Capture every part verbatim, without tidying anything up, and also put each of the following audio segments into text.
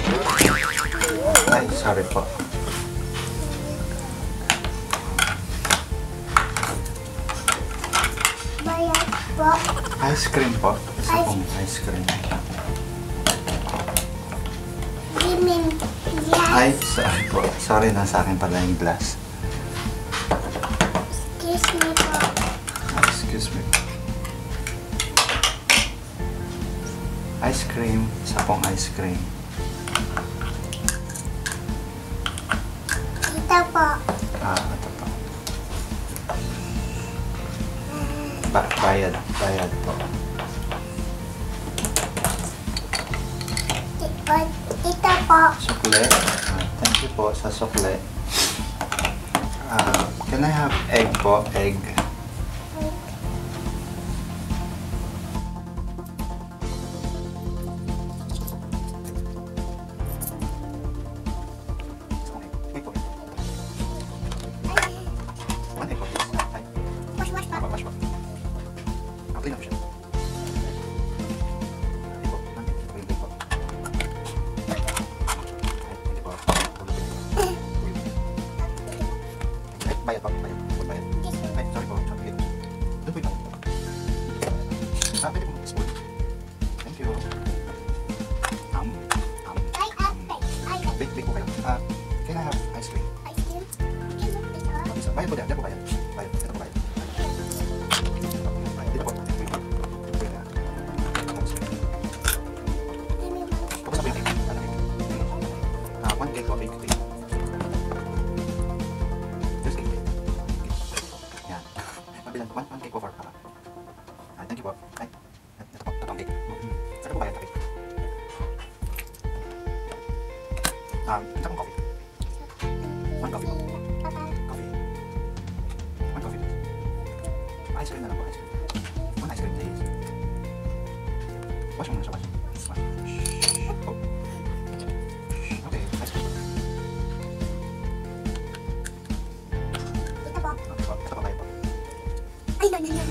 Ay, sorry po. Bayad po. Ice cream po. Isa pong ice cream. Gimin. Ay, Yes. sorry po. Sorry na sa akin pala yung glass. Excuse me po. Ah, excuse me. Ice cream. Isa pong ice cream. Ito po. Ah, ito po. Ba bayad. Bayad po. Ito, ito po. Sukle. Ah, thank you po sa sukle. Ah, can I have egg po? Egg. One egg po, please. Ay, Wash, wash po. wash po. Ah, clean up siya. Hindi po. One egg. Clean po. Ay, hindi po. Ay, bayad po. Bayad. Full bayad. Ay, sorry po. Sorry. Doon po ito. Ah, pwede po mag-spoon. Thank you. Um, um, Ay, apple. Ay, bake, bake po kayo. Ah, can I have ice cream? ice cream. Ito, ito. Isa. Bayad po dyan. Dyan po bayad. Bayad. Ito po bayad. Bayad. Dito po. Dito po. Dito po yun. Ice cream. Gimin. Tapos na po yung cake. Ano cake? Ah, one cake po. Bake cake. Just cake. Yan. Mabilang. One, one cake po for para. Ah, thank you po. Ay. Ito po. Ito ang cake. Saan po bayad na cake? Ah, isa pong coffee. One coffee po. Papa. Coffee. One coffee, please. Ice cream na lang po, ice cream. One ice cream, please. Wash mo na siya, wash. Wash. Oh. Okay, ice cream. Ito po. Okay po, ito pa kayo po. Ay, no, no, no.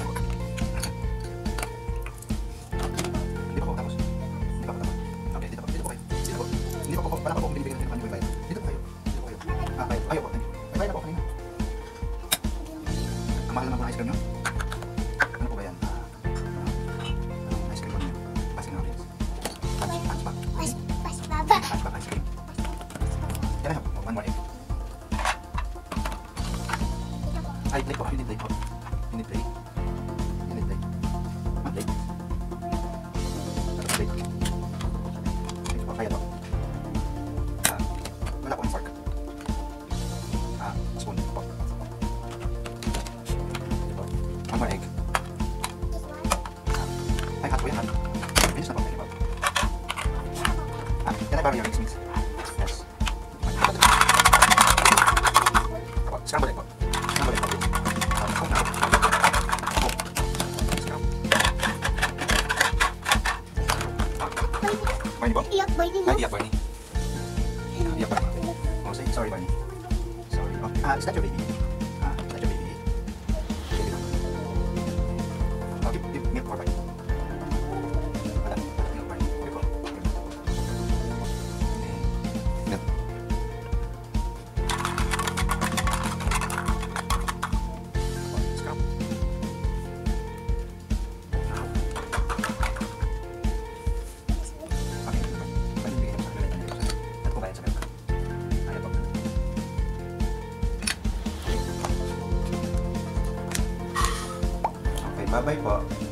Hindi pa po, tapos. Hindi pa po, tapos. Okay, dito po, dito po kayo. Dito po. Hindi pa po, wala pa po akong binibigyan ng kanyo yung bayad. Dito po kayo. Dito po kayo. Ah, bayad. Ayaw po, thank you. May bayad na po kanina. Ang mahal naman po ng ice cream nyo? Ano po ba yan? Ah, anong ice cream po niyo? Passing Robbins. Punch, punch back. Wash, wash, Papa. Punch back ice cream. Can I have one more egg? Ito po. Ay, plate po. You need plate po. You need plate. You need plate. One plate. Ano po plate? Plate po. Kaya po. Ah, wala po yung fork. Ah, spoon po. Ito po. One more egg. This one. Ah, ay, hot po yan, hot. Finish na po. Thank you po. Ah, can I borrow your eggs, please? Yes. Apo, scramble egg po. Scramble egg po, please. Ah, oh, no. Oh. Scramble. Barney po? Iyak, boy, din, no? Ay, iyak, Barney. Iyak, Barney. Oh, say, sorry, Barney. Sorry. Oh, ah, is that your baby? Ah, is that your baby? Baby lang. Oh, give, give milk for Barney. Wala. Wala, milk, Barney. Give po. Milk. Oh, scramble. Okay, pwede bigyan mo sa kanila ng negosyo. At kung bayad sa kanila. Ayaw po. Okay, bye-bye po.